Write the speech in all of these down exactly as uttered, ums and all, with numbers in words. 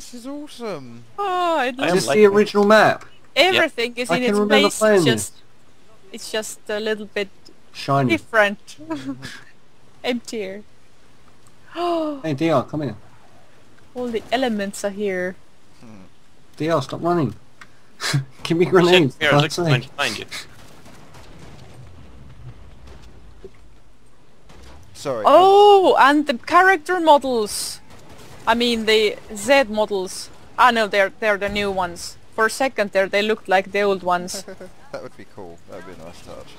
This is awesome. Oh, it I looks am Is this like the original map? everything is I in can its remember place. playing It's this. just, it's just a little bit Shiny. different, emptier. Oh, Hey, D R, come here. all the elements are here. D R, stop running. Give me Shit, grenades. here, for look, God's trying sake. to find you. Sorry. Oh, and the character models. I mean the Z models. Ah no, they're they're the new ones. For a second there, they looked like the old ones. That would be cool. That would be a nice touch.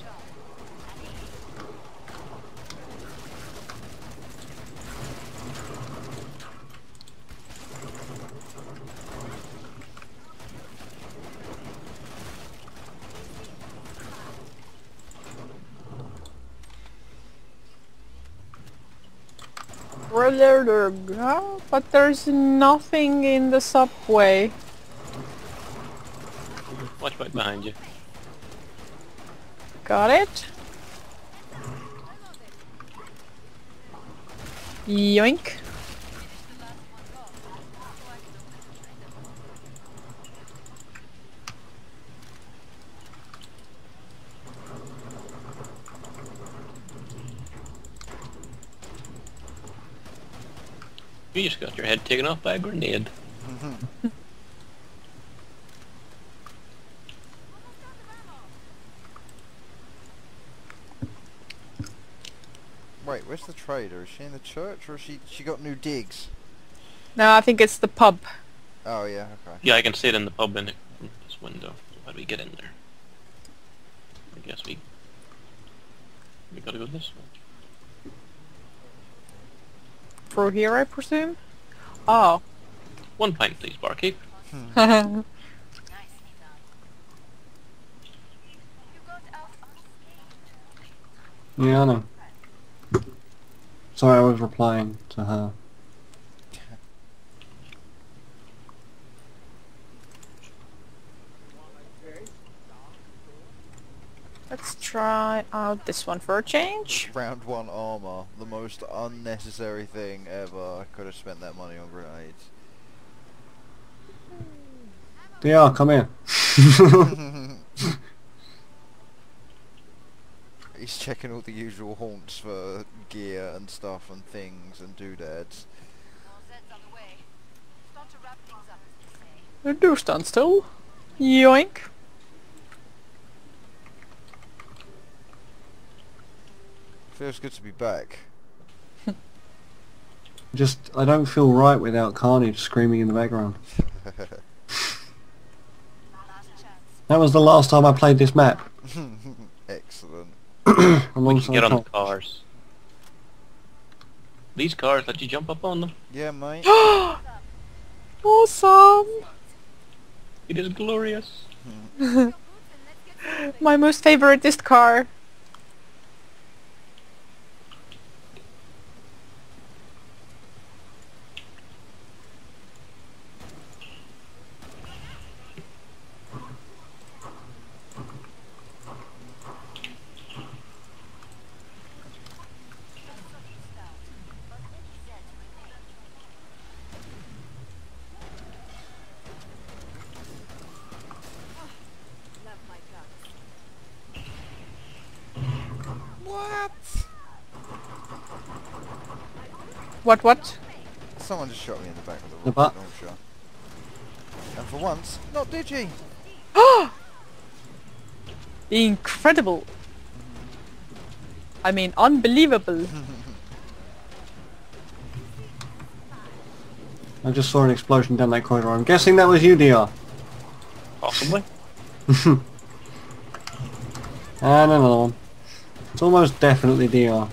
But there's nothing in the subway. Watch right behind you. Got it? Yoink. You just got your head taken off by a grenade. Wait, where's the trader? Is she in the church or is she she got new digs? No, I think it's the pub. Oh yeah, okay. Yeah, I can see it in the pub in, the, in this window. How do we get in there? I guess we... We gotta go this way. Through here, I presume? Oh. One pint, please, barkeep. Yeah, I know. Sorry, I was replying to her. Let's try out this one for a change. Round one armor, the most unnecessary thing ever. I could have spent that money on grenades. D R, come here. He's checking all the usual haunts for gear and stuff and things and doodads. Do stand still. Yoink. Feels good to be back. Just, I don't feel right without Carnage screaming in the background. That was the last time I played this map. Excellent. We can Alongside get on the Carnage. cars. These cars, let you jump up on them. Yeah, mate. Awesome! It is glorious. My most favoriteest car. What? What what? Someone just shot me in the back of the The rocket butt. launcher. And for once, not Digi. Incredible! I mean, unbelievable. I just saw an explosion down that corridor. I'm guessing that was you, D R. Possibly. And another one. It's almost definitely D R.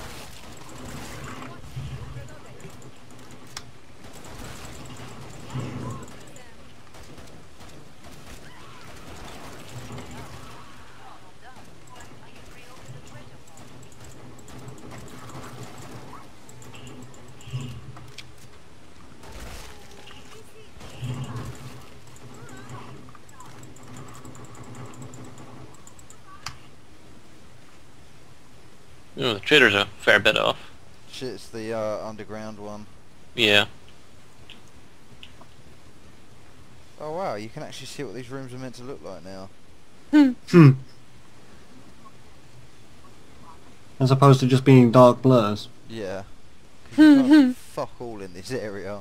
Oh, the trader's a fair bit off. Shit, it's the uh, underground one. Yeah. Oh wow, you can actually see what these rooms are meant to look like now. Hmm. As opposed to just being dark blurs. Yeah. 'Cause you can't fuck all in this area.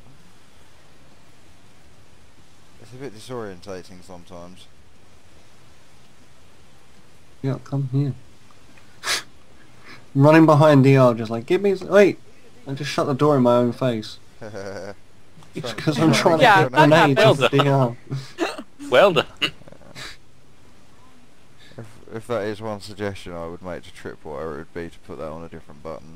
It's a bit disorientating sometimes. Yeah, come here. I'm running behind D R, just like, give me... s- Wait! I just shut the door in my own face. Because I'm trying to Yeah, get that grenades happens. off D R. Well done. If, if that is one suggestion I would make to Tripwire, it would be to put that on a different button.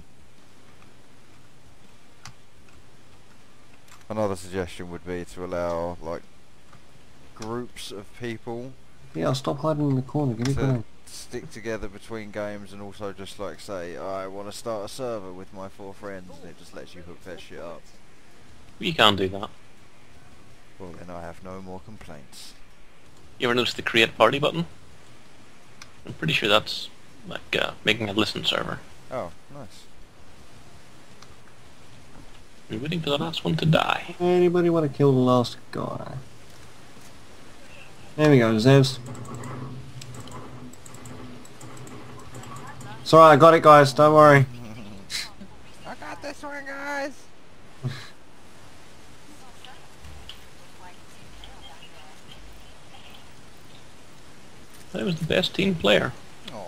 Another suggestion would be to allow, like, groups of people Yeah, stop hiding in the corner, give me a to grenade. stick together between games, and also just like say, I want to start a server with my four friends, and it just lets you hook that shit up. You can't do that. Well, then I have no more complaints. You ever notice the create party button? I'm pretty sure that's like uh, making a listen server. Oh, nice. We're waiting for the last one to die. Anybody want to kill the last guy? There we go, Zevs. It's alright, I got it guys, don't worry. I got this one, guys! I was the best team player. Aww.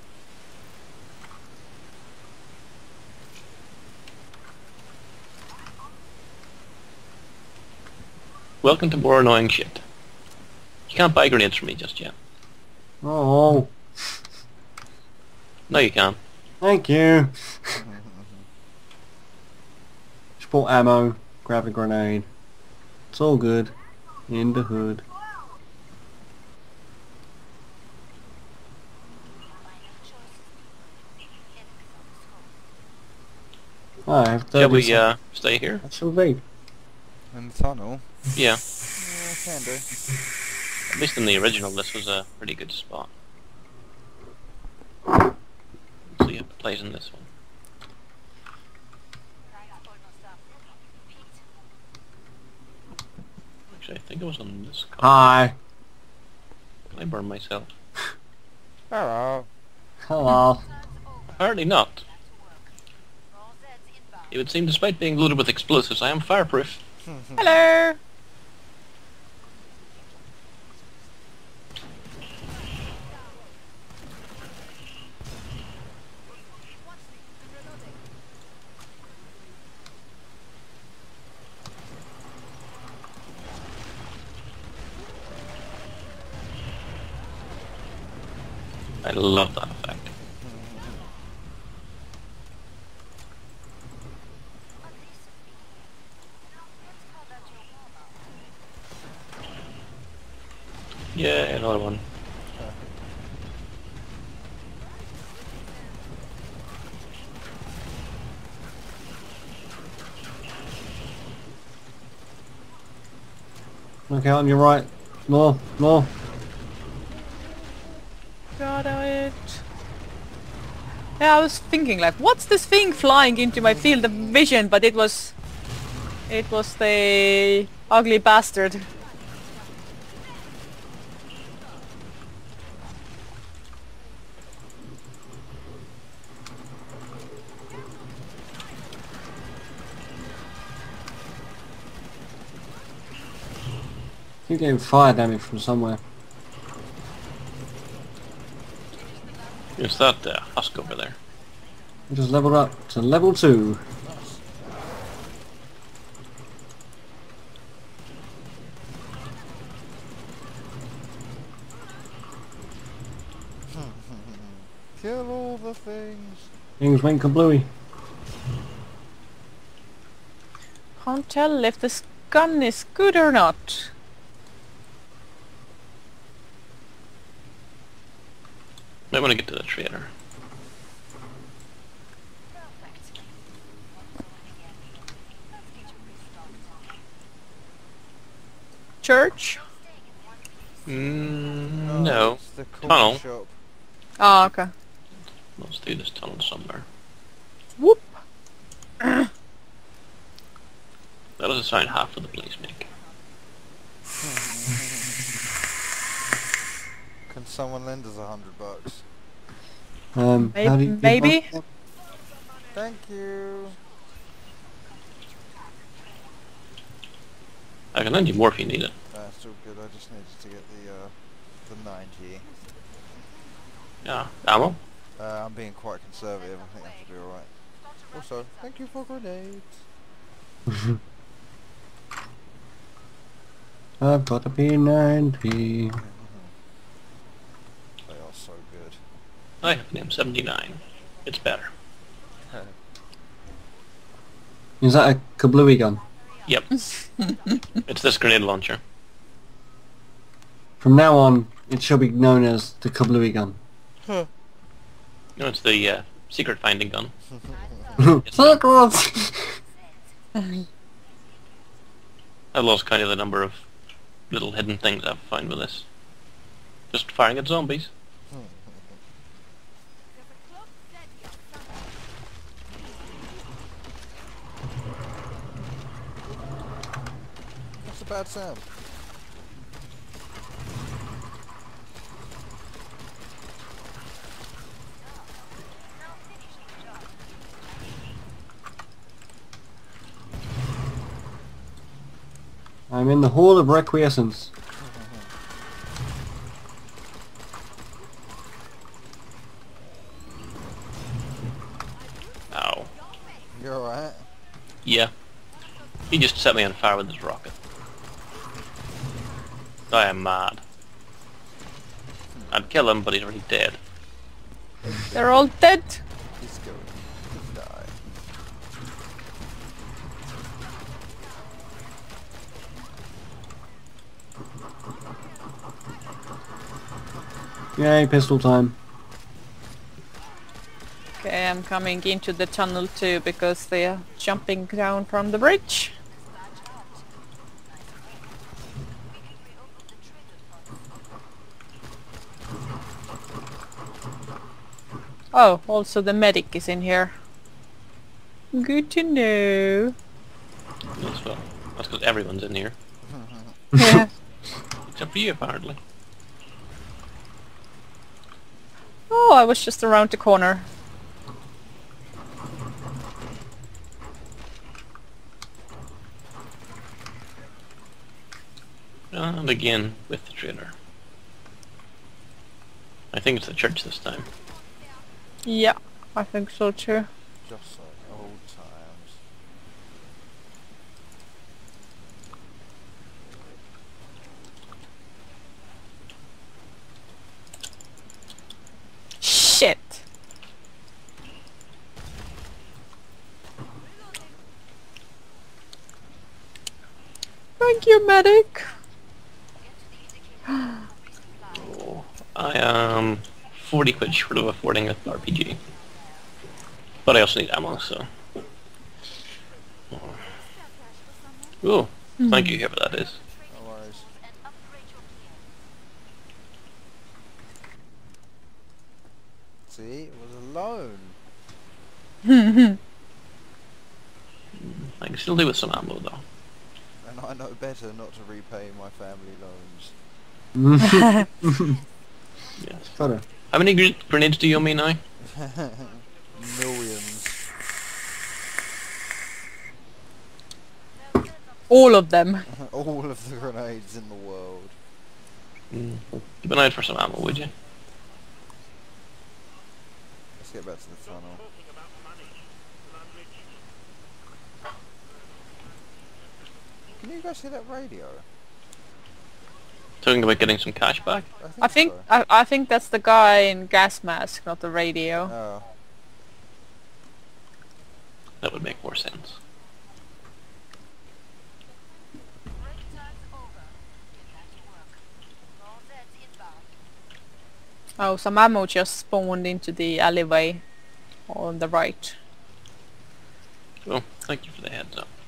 Welcome to more annoying shit. You can't buy grenades from me just yet. Oh, No, you can. thank you. Just bought ammo, grab a grenade. It's all good. In the hood. I have Shall thirty we seconds. uh, stay here? That shall be. In the tunnel? Yeah. Yeah, can do. At least in the original, this was a pretty good spot. See how it plays in this one. Actually, I think it was on this card. Hi. Can I burn myself? Hello. Hello. Apparently not. It would seem, despite being loaded with explosives, I am fireproof. Hello. I love that effect. Yeah, another one. Okay, on your right. No, no. Got it. Yeah, I was thinking like, what's this thing flying into my field of vision? But it was, it was the ugly bastard. You're getting fire damage from somewhere. It's that uh, husk over there. I just leveled up to level two. Kill all the things. Things went kablooey. Can't tell if this gun is good or not. Might want to get to the trader. Church? Mm, no. It's the corner Tunnel. shop. Oh, okay. Let's do this tunnel somewhere. Whoop. That doesn't sound half of the place make. someone lend us a hundred bucks? Um, Maybe- how do you maybe? Thank you. I can lend you more if you need it. That's still good. I just needed to get the uh, the ninety. Yeah. Ammo? Uh, I'm being quite conservative. I think that should be alright. Also, thank you for grenades. I've got a P ninety. They are so good. I have an M seventy-nine. It's better. Is that a kablooey gun? Yep. It's this grenade launcher. From now on, it shall be known as the kablooey gun. No, it's the uh, secret finding gun. Circles! I lost kind of the number of little hidden things I've found with this. Just firing at zombies. What's the bad sound? I'm in the Hall of Requiescence. Ow. You're alright. Yeah. He just set me on fire with his rocket. I am mad. I'd kill him, but he's already dead. They're all dead. He's going to die. Yay, pistol time. Okay, I'm coming into the tunnel too because they are jumping down from the bridge. Oh, also the medic is in here. Good to know. As well. That's because everyone's in here. Yeah. Except for you, apparently. Oh, I was just around the corner. And again, with the trailer. I think it's the church this time. Yeah, I think so too. Just like old times. Shit. Thank you, medic. Oh, I am forty quid short of affording a R P G. But I also need ammo, so... Oh, thank you, whoever that is. No worries. See, it was a loan. I can still do with some ammo, though. And I know better not to repay my family loans. Yes. Gotta. How many gr grenades do you owe me now? Millions. All of them. All of the grenades in the world. Mm. Keep an eye out for some ammo, would you? Let's get back to the tunnel. Can you guys hear that radio? Talking about getting some cash back? I think so. I, I think that's the guy in gas mask, not the radio. Oh. That would make more sense. Oh, some ammo just spawned into the alleyway on the right. Well, thank you for the heads up.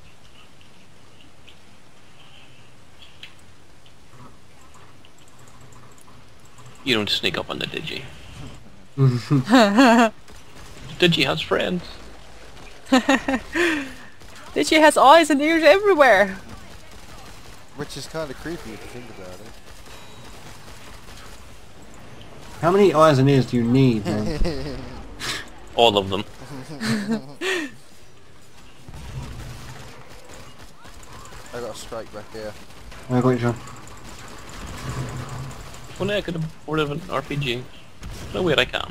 You don't sneak up on the Digi. Digi has friends. Digi has eyes and ears everywhere. Which is kind of creepy if you think about it. How many eyes and ears do you need, man? All of them. I got a strike back here. I got you, John. If only I could afford an R P G. No, wait, I can.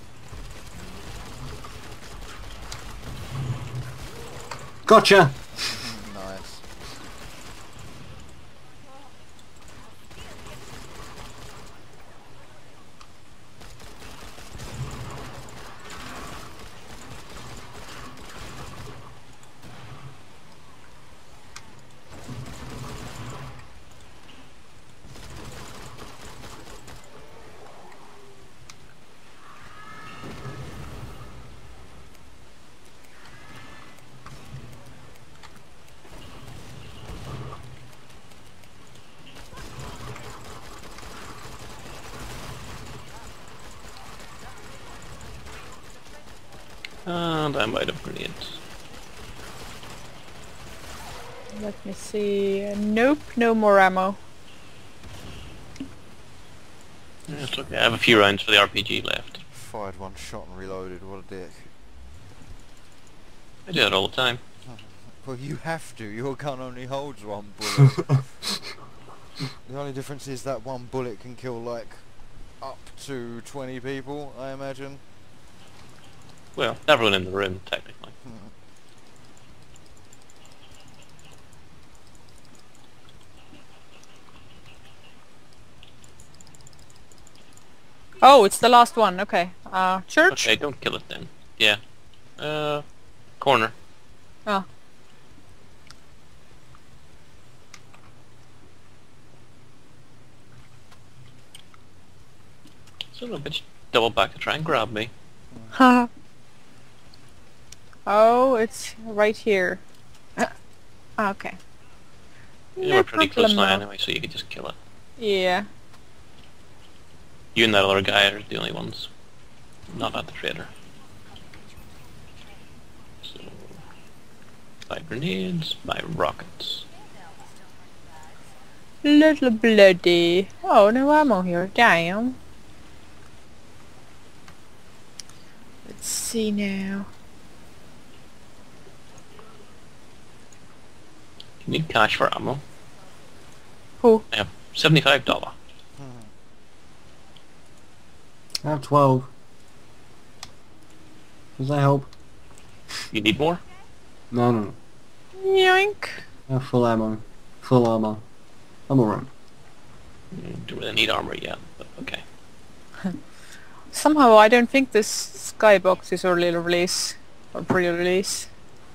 Gotcha! Nice. And I'm out of grenades. Let me see. Nope, no more ammo. Yeah, it's okay. I have a few rounds for the R P G left. Fired one shot and reloaded. What a dick. I do that all the time. Well, you have to. Your gun only holds one bullet. The only difference is that one bullet can kill like up to twenty people, I imagine. Well, everyone in the room, technically. Oh, it's the last one. Okay. Uh, church? Okay, don't kill it then. Yeah. Uh, corner. Oh. Son of a bitch, double back to try and grab me. Haha. Oh, it's right here. Uh, okay. You No were pretty close problemo. now anyway, so you could just kill it. Yeah. You and that other guy are the only ones. Not at the trader. So... my grenades, my rockets. Little bloody. Oh, no ammo here. Damn. Let's see now. You need cash for ammo. Who? I have seventy-five dollars. I have twelve. Does that help? You need more? No, no, no. Yoink. I have full ammo. Full armor. I'm alright. You don't really need armor yet, but okay. Somehow I don't think this skybox is early release. Or pre-release.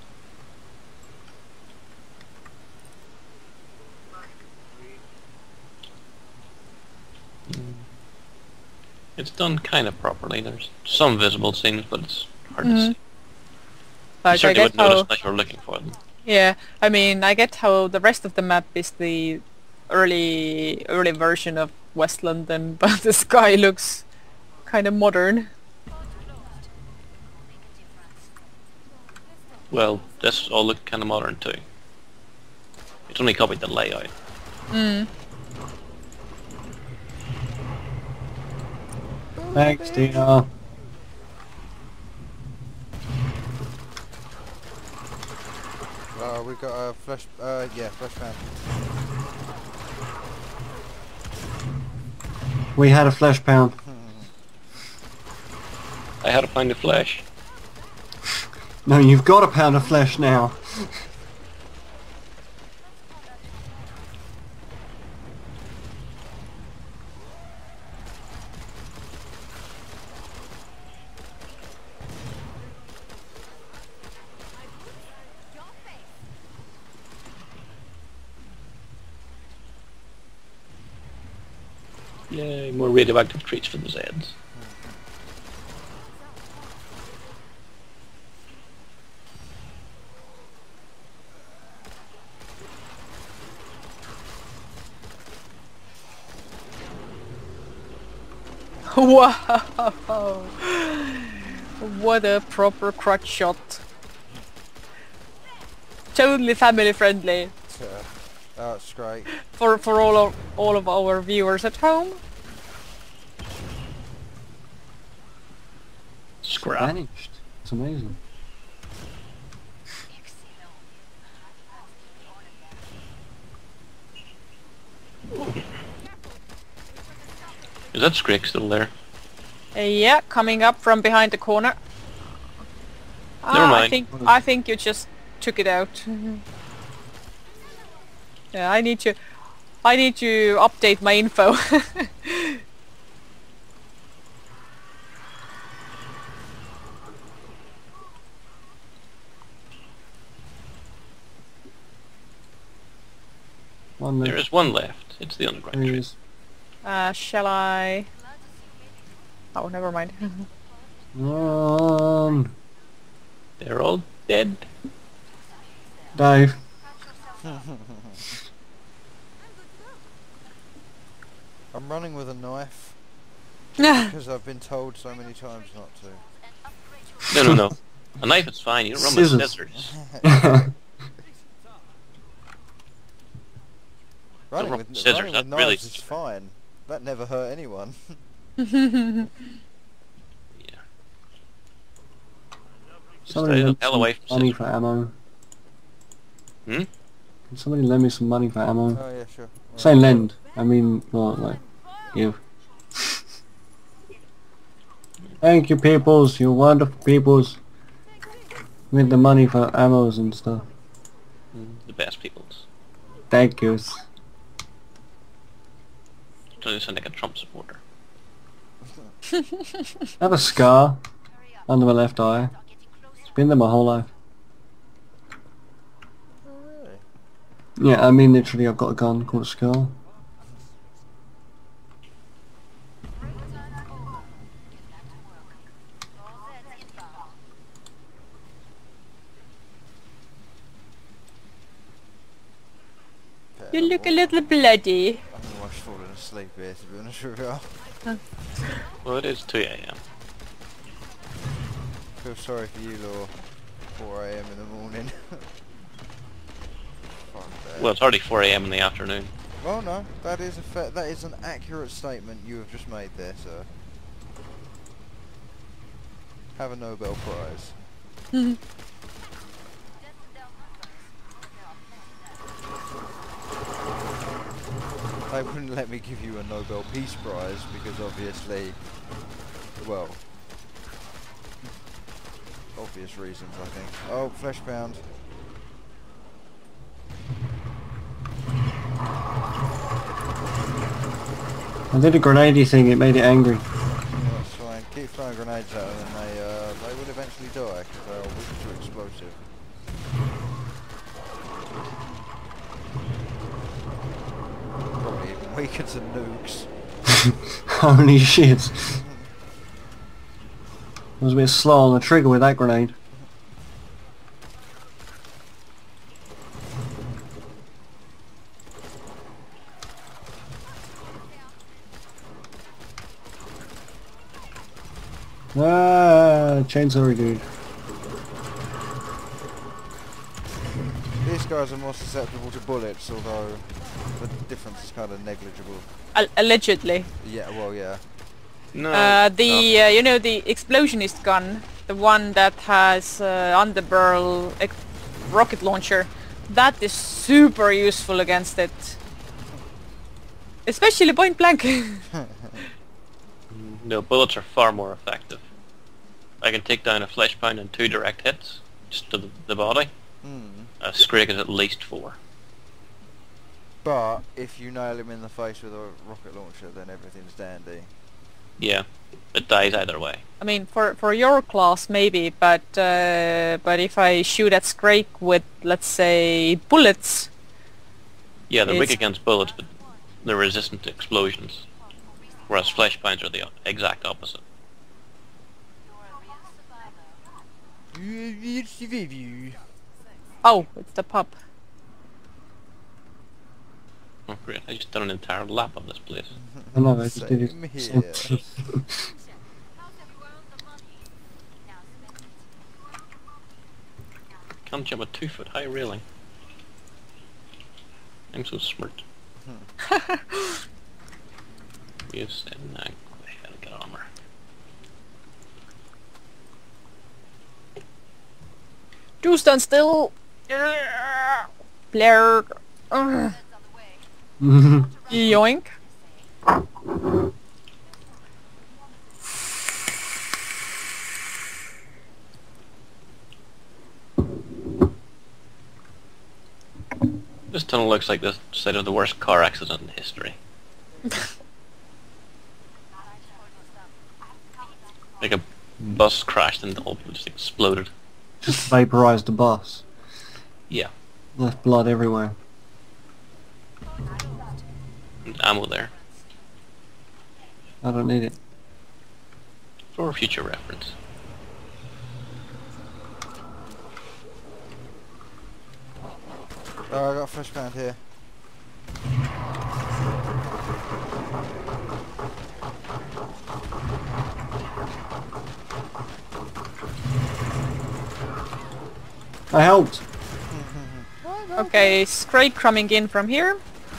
It's done kind of properly. There's some visible scenes, but it's hard to Mhm. see. You Like I certainly get wouldn't notice how... unless you were looking for them. Yeah, I mean, I get how the rest of the map is the early early version of West London, but the sky looks kind of modern. Well, this all looked kind of modern too. It's only copied the layout. Mm. Thanks, Tina. Uh, we got a flesh, uh, yeah, flesh man. We had a flesh pound. I had a pound of flesh. No, you've got a pound of flesh now. Yay, more radioactive treats for the Zeds. Wow! What a proper crotch shot. Totally family friendly Uh, that's great. for for all of all of our viewers at home. Crap. vanished. It's amazing. Is that Scrake still there? Uh, yeah, coming up from behind the corner. Never Ah, I mind. think I think you just took it out. Yeah, I need to I need to update my info. One There left. is one left. It's the underground There he tree. is. Uh, shall I? Oh, never mind. Um, They're all dead. Dave. I'm running with a knife because I've been told so many times not to. No, no, no. A knife is fine. You don't run with Scissors. scissors. Running run with, with scissors, running with that's really knives is fine. That never hurt anyone. Yeah. Somebody Stay the lend hell some away from money scissors. for ammo. Hmm? Can somebody lend me some money for ammo? Oh yeah, sure. Say lend. I mean, well, like, give. Thank you, peoples. You wonderful peoples. With the money for ammos and stuff. The best peoples. Thank yous. So you sound like a Trump supporter. I have a scar under my left eye. It's been there my whole life. Oh, really? Yeah, I mean literally I've got a gun called a scar. You look a little bloody. I'm almost falling asleep here, to be honest with you. Well, it is two A M Feel sorry for you, Law. four A M in the morning. Fuck that. Well, it's already four A M in the afternoon. Well, no, that is a fa that is an accurate statement you have just made there, sir. Have a Nobel Prize. They wouldn't let me give you a Nobel Peace Prize because obviously, well, obvious reasons I think. Oh, Fleshbound. I did a grenadey thing, it made it angry. Yeah, that's fine. Keep throwing grenades at them and they, uh, they will eventually die because they are weak to explosive. Probably even weaker to nukes. Holy shit. I was a bit slow on the trigger with that grenade. Ah, chainsaw dude. These guys are more susceptible to bullets, although the difference is kind of negligible. Al allegedly. Yeah, well, yeah. No. Uh, the uh, you know the explosionist gun, the one that has uh, underbarrel ex rocket launcher, that is super useful against it, especially point blank. No, bullets are far more effective. I can take down a Fleshpound in two direct hits, just to the, the body. Hmm. A Scrake is at least four. But if you nail him in the face with a rocket launcher, then everything's dandy. Yeah, it dies either way. I mean, for for your class maybe, but uh, but if I shoot at Scrake with, let's say, bullets. Yeah, they're weak It's- against bullets, but they're resistant to explosions. Whereas Fleshpounds are the o- exact opposite. Oh, it's the pup. Oh great, I just done an entire lap of this place. I know, I just did Same it. here. Can't jump a two foot high railing. I'm so smart. You said nah, go ahead and get armor. Do stand still. Blair. Ugh. Yoink. This tunnel looks like the site of the worst car accident in history. Like a bus crashed and all just exploded. Just vaporized the bus. Yeah. Left blood everywhere. And ammo there. I don't need it. For future reference. Oh, I got a fresh band here. I helped! Okay, Scrape coming in from here.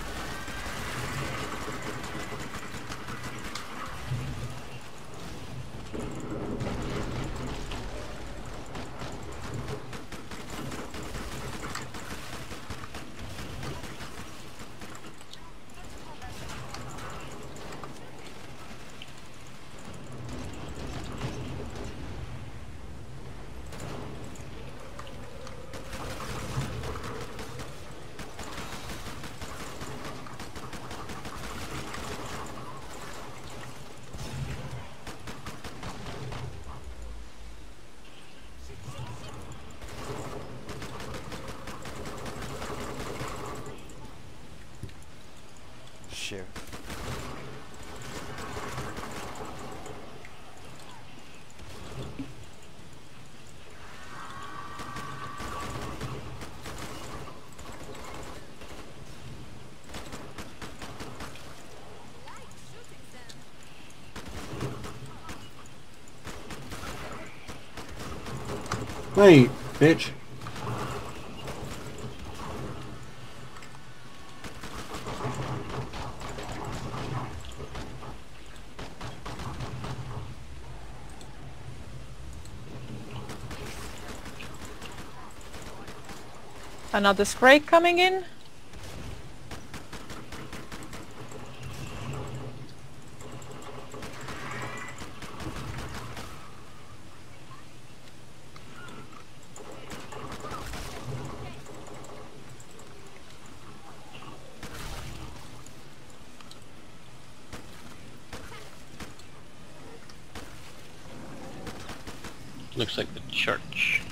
Shit. Wait, bitch. Another Scrape coming in. Looks like the church.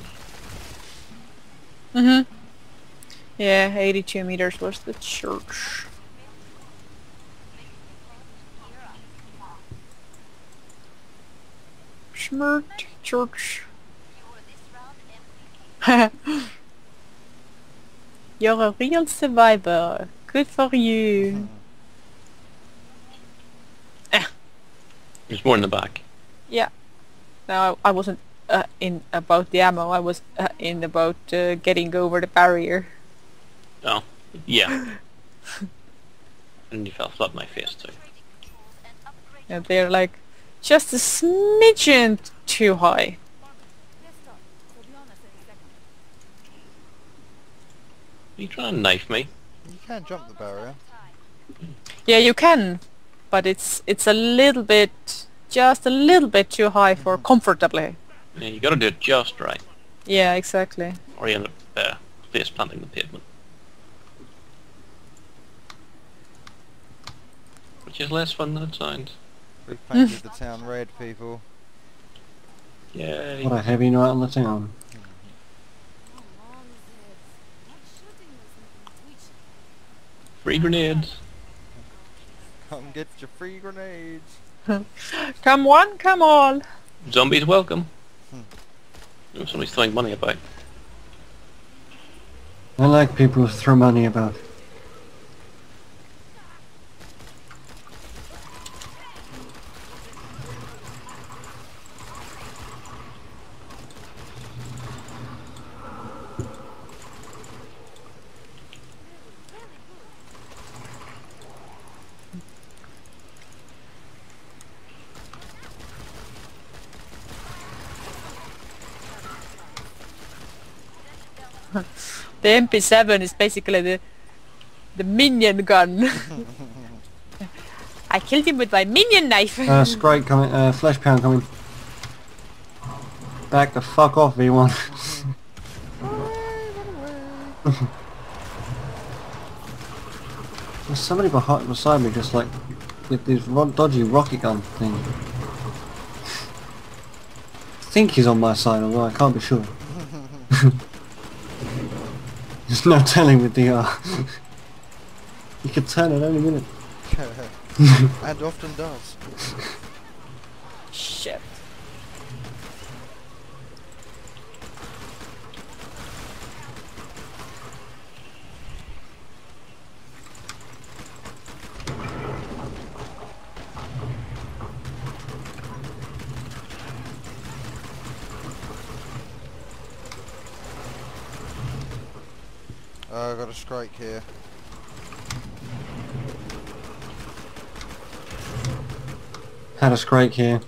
Mm-hmm. Yeah, eighty-two meters was the church. Schmert church. You're a real survivor. Good for you. There's more in the back. Yeah. No, I wasn't uh, in about the ammo. I was uh, in about uh, getting over the barrier. Oh, yeah. And you fell flat on my face too. And they're like just a smidgen too high. Are you trying to knife me? You can't jump the barrier. Yeah, you can, but it's it's a little bit, just a little bit too high for comfortably. Yeah, you gotta do it just right. Yeah, exactly. Or you end up uh, face planting the pavement. Which is less fun than it sounds. We painted the town red, people. Yay. What a heavy night on the town. Free grenades. Come get your free grenades. Come one, come all. Zombies welcome. Hmm. Oh, somebody's throwing money about. I like people who throw money about. The M P seven is basically the the minion gun. I killed him with my minion knife. Uh, Scrake coming, uh, Flesh Pound coming. Back the fuck off, V one. There's somebody behind, beside me just like, with this ro dodgy rocket gun thing. I think he's on my side, although I can't be sure. There's no telling with D R. You could turn at any minute. And often does. Shit. Uh, I got a Scrake here. Had a Scrake here.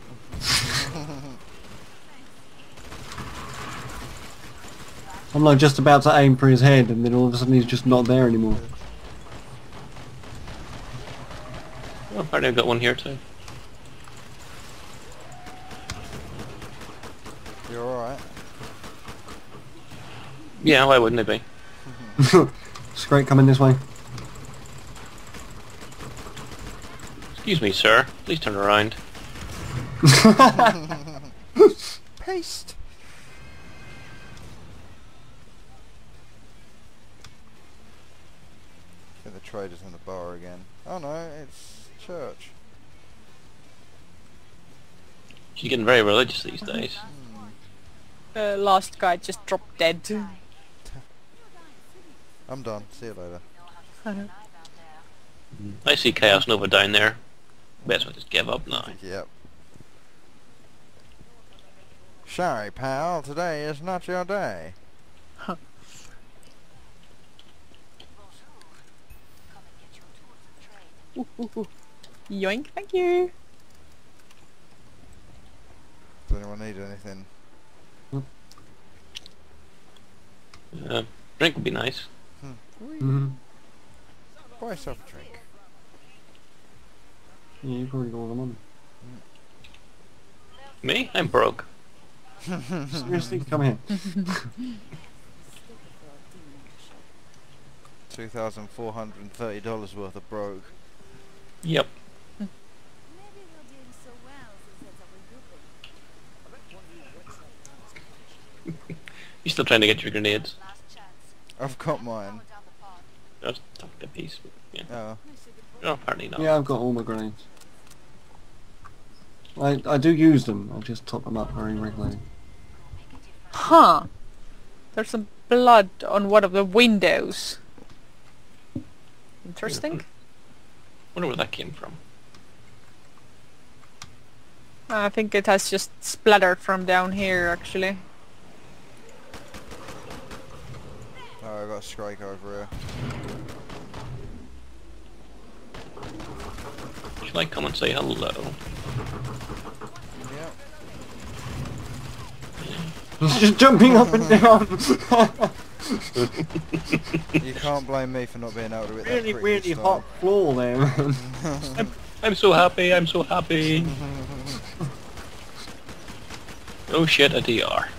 I'm like just about to aim for his head and then all of a sudden he's just not there anymore. Oh, apparently I've got one here too. You alright? Yeah, why wouldn't it be? Scrake coming this way. Excuse me, sir. Please turn around. Paste! I think the trader's in the bar again. Oh no, it's church. She's getting very religious these days. The last guy just dropped dead. I'm done. See you later. I see Chaos Nova down there. Best well just give up now. Yep. Sorry, pal. Today is not your day. Ooh, ooh, ooh. Yoink, thank you. Does anyone need anything? Uh, drink would be nice. Mm-hmm. Buy yourself a drink. Yeah, you probably got all the money. Me? I'm broke. Seriously, come here. Two thousand four hundred and thirty dollars worth of broke. Yep. You still trying to get your grenades? I've got mine. Just took a piece. Yeah. Oh. No, apparently not. Yeah, I've got all my grenades. I I do use them. I just top them up very regularly. Huh. There's some blood on one of the windows. Interesting. Wonder where that came from. I think it has just splattered from down here, actually. Oh, I got a Scrake over here. Should I come and say hello? Yep. He's just jumping up and down. You can't blame me for not being able to hit Really, that really previous hot floor there, man. I'm, I'm so happy, I'm so happy. Oh shit, a D R.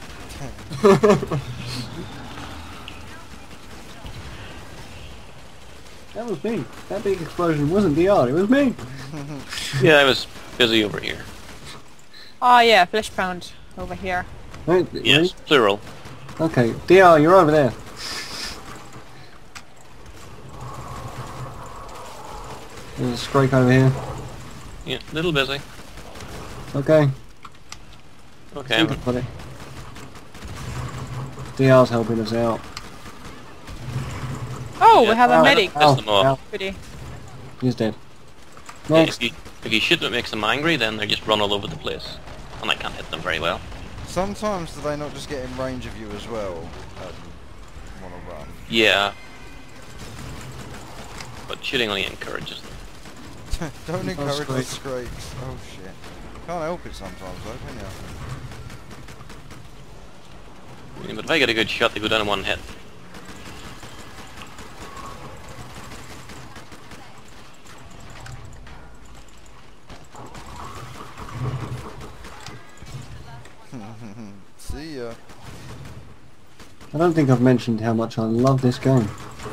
That was me. That big explosion wasn't D R, it was me. Yeah, I was busy over here. Oh yeah, Flesh Pound over here. Right, Yes, ready? plural. Okay, D R, you're over there. There's a Scrake over here. Yeah, little busy. Okay. Okay, You I'm, can put it. D R's helping us out. Oh, Yeah. we have a Ow, medic. Piss them off. ow, Pretty. he's dead. yeah, Next. if you if you shoot what makes them angry, then they just run all over the place, and I can't hit them very well. Sometimes do they not just get in range of you as well? Um, want to run. Yeah, but shooting only encourages them. Don't Oh, encourage the Scrake. Scrakes. Oh shit. Can't help it sometimes though, can you? Yeah, but if I get a good shot, they go down in one hit. I don't think I've mentioned how much I love this game.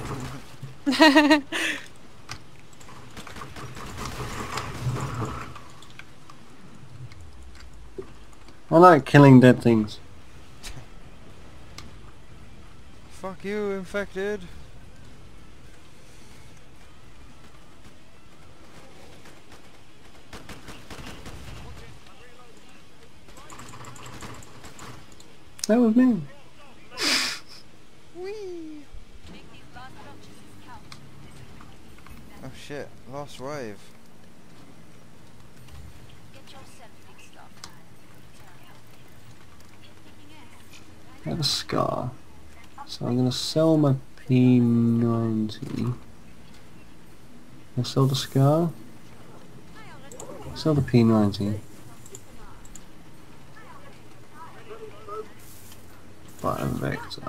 I like killing dead things. Fuck you, infected. That was me. Whee! Oh shit, last wave. I have a scar. So I'm gonna sell my P ninety. I'll sell the scar. Sell the P ninety. Buy a vector.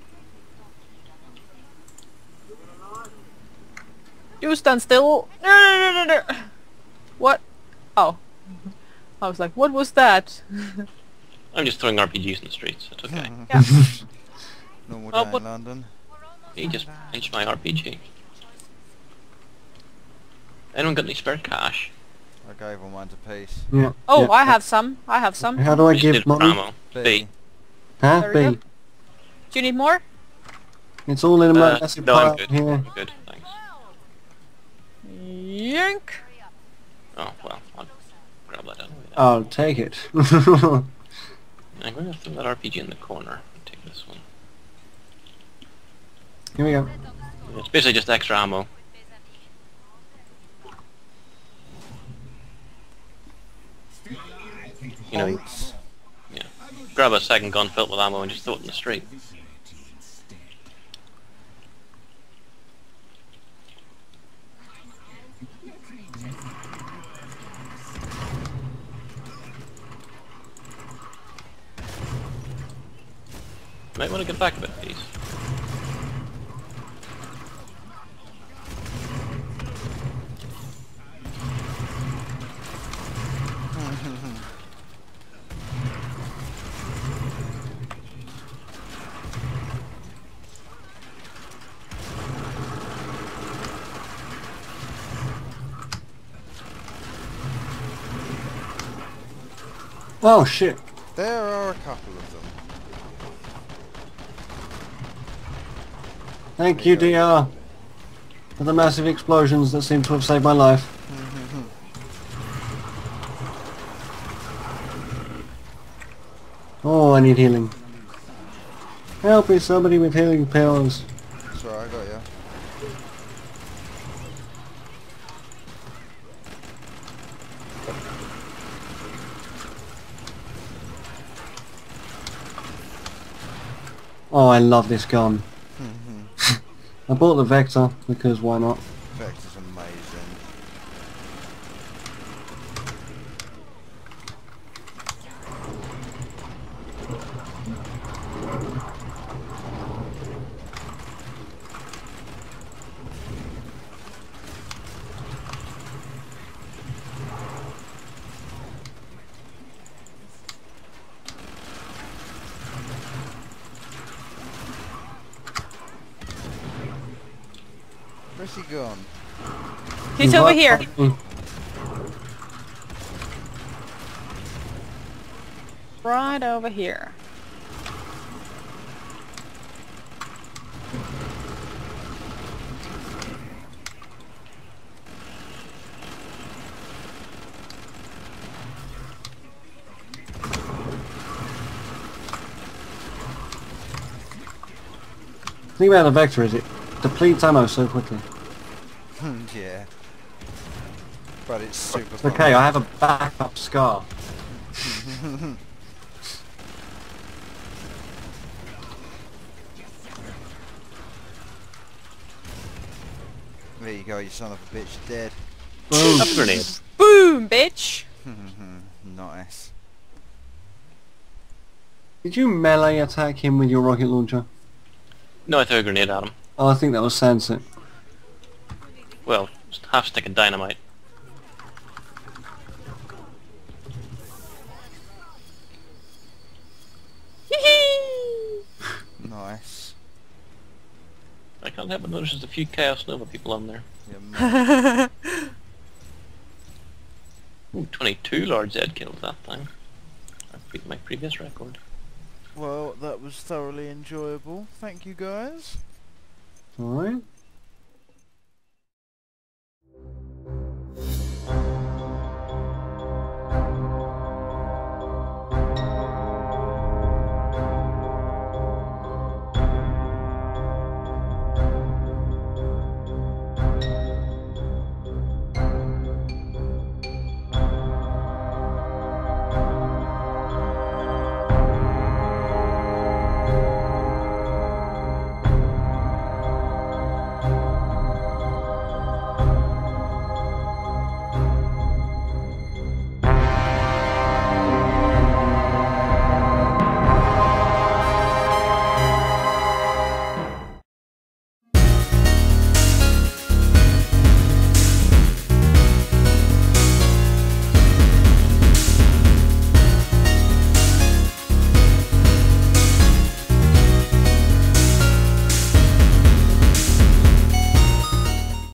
You stand still. No, no, no, no, no. What? Oh. I was like, what was that? I'm just throwing R P Gs in the streets. It's okay. Yeah. Normal Oh, day but- in London. He just pinched my R P G. Anyone got any spare cash? I gave all mine to Peace. Yeah. Oh, yeah. I have some. I have some. How do I We just give did money? ammo. B. B. Huh? There we B. go. Do you need more? It's all in a Uh, massive no, pile I'm good. here. I'm good, thanks. Yank. Oh, well, I'll grab that out of the way then. I'll take it. I'm going to throw that R P G in the corner and take this one. Here we go. It's basically just extra ammo. You know, Bolts. yeah. Grab a second gun filled with ammo and just throw it in the street. Might want to get back a bit, please. Oh shit. There are a couple of them. Thank you, D R, for the massive explosions that seem to have saved my life. Oh, I need healing. Help me, somebody with healing pills. Sorry, I got you. Oh, I love this gun. I bought the Vector because why not? Vector's amazing. Where's he gone? He's over here. Mm. Right over here. The thing about the Vector is it depletes ammo so quickly. Yeah. But it's super It's okay, I have a backup scar. There you go, you son of a bitch, dead. Boom. Up a grenade. Boom, bitch. Nice. Did you melee attack him with your rocket launcher? No, I threw a grenade at him. Oh, I think that was Sunset. Well, just half stick of dynamite. Nice. I can't help but notice there's a few Chaos Nova people on there. Yeah, Ooh, twenty-two Lord Zed kills that time. I beat my previous record. well, that was thoroughly enjoyable. Thank you guys.